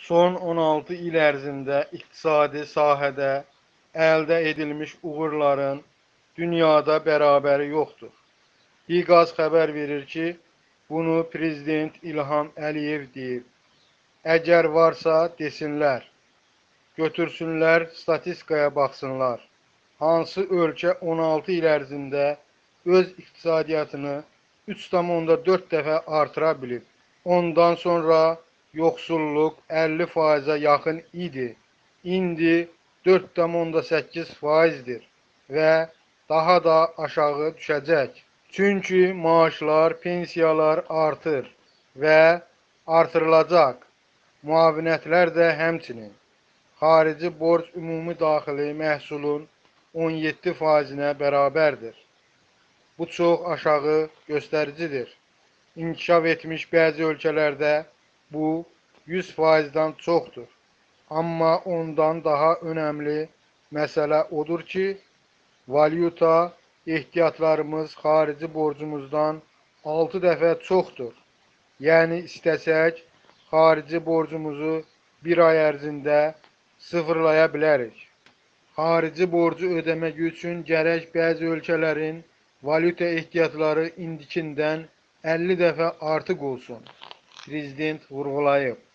Son 16 il ərzində iqtisadi sahədə əldə edilmiş uğurların dünyada bərabəri yoxdur. Biqaz xəbər verir ki, bunu Prezident İlham Əliyev deyib. Əgər varsa desinlər, götürsünlər statistikaya baxsınlar. Hansı ölkə 16 il ərzində öz iqtisadiyyatını 3,4 dəfə artıra bilib? Ondan sonra yoxsulluq 50%-ə yaxın idi. İndi 4,8%-dir və daha da aşağı düşəcək. Çünki maaşlar, pensiyalar artır və artırılacaq. Müavinətlər də həmçinin. Xarici borc ümumi daxili məhsulun 17%-nə bərabərdir. Bu çox aşağı göstəricidir. İnkişaf etmiş bəzi ölkələrdə bu 100%-dan çoxdur. Amma ondan daha önəmli məsələ odur ki, valyuta ehtiyatlarımız xarici borcumuzdan 6 dəfə çoxdur. Yəni istəsək, xarici borcumuzu bir ay ərzində sıfırlaya bilərik. Xarici borcu ödəmək üçün gərək bəzi ölkələrin valyuta ehtiyatları indikindən 50 dəfə artıq olsun. Prezident vurğulayıb.